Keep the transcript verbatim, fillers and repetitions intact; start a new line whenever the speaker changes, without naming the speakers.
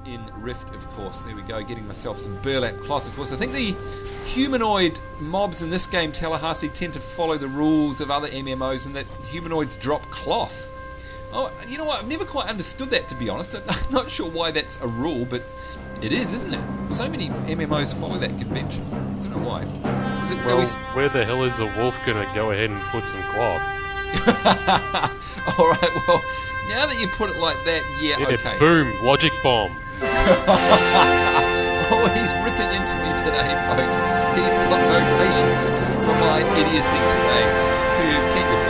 in Rift, of course. There we go, getting myself some burlap cloth, of course. I think the humanoid mobs in this game, Tallahassee, tend to follow the rules of other M M Os, and that humanoids drop cloth. Oh, you know what? I've never quite understood that, to be honest. I'm not sure why that's a rule, but it is, isn't it? So many M M Os follow that convention. I don't know why. Is it,
well,
we...
where the hell is the wolf gonna go ahead and put some cloth?
Alright, well, now that you put it like that, yeah,
yeah,
okay.
Boom, logic bomb.
Oh, he's ripping into me today, folks. He's got no patience for my idiocy today. Who can you